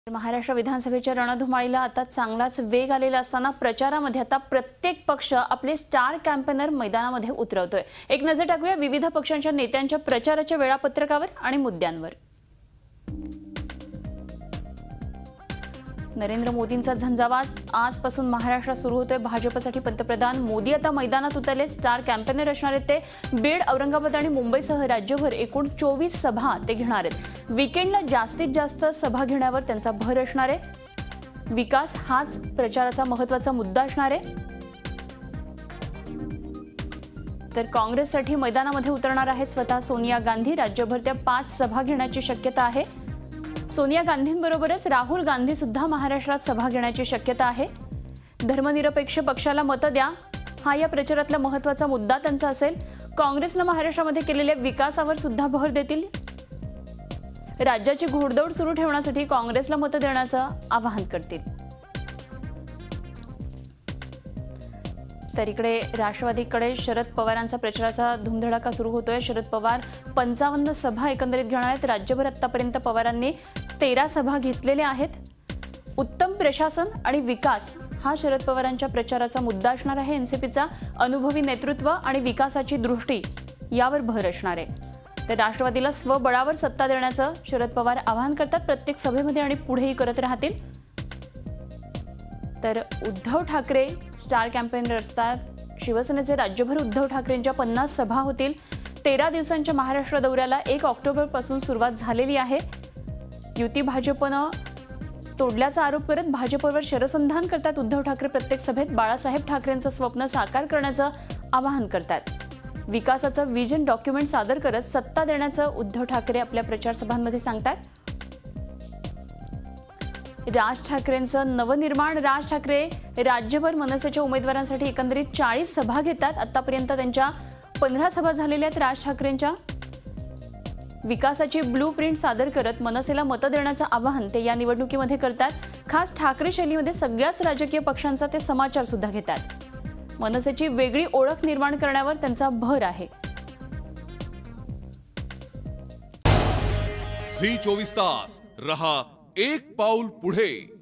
महाराष्ट्र विधानसभेच्या रणधुमाळीला आता चांगलाच वेग आलेला असताना प्रचारामध्ये आता प्रत्येक पक्ष आपले स्टार कॅम्पेनर मैदानामध्ये उतरवतोय। एक नजर टाकूया विविध पक्षांच्या नेत्यांच्या प्रचाराच्या वेळापत्रकावर आणि मुद्द्यांवर। नरेंद्र मोदींचा झंझावात आजपासून महाराष्ट्रात सुरू होतोय। भाजपसाठी पंतप्रधान मोदी आता मैदानात उतरले। स्टार कॅम्पेनर असणार आहेत ते बीड, औरंगाबाद आणि मुंबईसह राज्यभर एकूण 24 सभा ते घेणार आहेत। वीकेंडला जास्तीत जास्त सभा घेण्यावर त्यांचा भर असणार आहे। विकास हाच प्रचाराचा महत्त्वाचा मुद्दा असणार आहे। तर काँग्रेससाठी मैदानामध्ये उतरणार आहेत स्वतः सोनिया गांधी। राज्यभर त्या 5 सभा घेण्याची शक्यता आहे। सोनिया गांधींबरोबरच राहुल गांधी सुद्धा महाराष्ट्रात सभा घेण्याची शक्यता आहे। धर्मनिरपेक्ष पक्षाला मत द्या हा या प्रचारातला महत्त्वाचा मुद्दा त्यांचा असेल। काँग्रेसने महाराष्ट्रामध्ये केलेल्या विकासावर सुद्धा भर देतील। राज्याची घोडदौड सुरू ठेवण्यासाठी काँग्रेसला मत देण्याचं आवाहन करतील। तर इकडे राष्ट्रवादीकडे शरद पवारांचा प्रचाराचा धुमधडाका सुरू होतोय। शरद पवार 55 सभा एकंदरीत घेणार आहेत। राज्यभर आतापर्यंत पवारांनी 13 सभा घेतलेल्या आहेत। उत्तम प्रशासन आणि विकास हा शरद पवारांच्या प्रचाराचा मुद्दा असणार आहे। एनसीपीचा अनुभवी नेतृत्व आणि विकासाची दृष्टी यावर भर असणार आहे। तर राष्ट्रवादीला स्वबळावर सत्ता देण्याचं शरद पवार आवाहन करतात। प्रत्येक सभेमध्ये आणि पुढेही करत राहतील। तर उद्धव ठाकरे स्टार कॅम्पेनर असतात। शिवसेनेचे राज्यभर उद्धव ठाकरेंच्या 50 सभा होतील। 13 दिवसांच्या महाराष्ट्र दौऱ्याला 1 ऑक्टोबर पासून सुरुवात झालेली आहे। युती भाजपनं तोडल्याचा आरोप करत भाजपवर शरसंधान करतात उद्धव ठाकरे। प्रत्येक सभेत बाळासाहेब ठाकरेंचं स्वप्न साकार करण्याचं आवाहन करतात। विकासाचं विजन डॉक्युमेंट सादर करत सत्ता देण्याचं उद्धव ठाकरे आपल्या प्रचार सभांमध्ये सांगतात। राज ठाकरेंचं नवनिर्माण। राज ठाकरे राज्यभर मनसेच्या उमेदवारांसाठी एकंदरीत 40 सभा घेतात। आतापर्यंत त्यांच्या 15 सभा झालेल्या आहेत। राज ठाकरेंच्या विकासाची ब्लूप्रिंट सादर करत मनसेला मत देण्याचं आवाहन ते या निवडणुकीमध्ये करतात। खास ठाकरे शैलीमध्ये सगळ्याच राजकीय पक्षांचा ते समाचार सुद्धा घेतात। मनसेची वेगळी ओळख निर्माण करण्यावर त्यांचा भर आहे। झी 24 तास रहा एक पाऊल पुढे।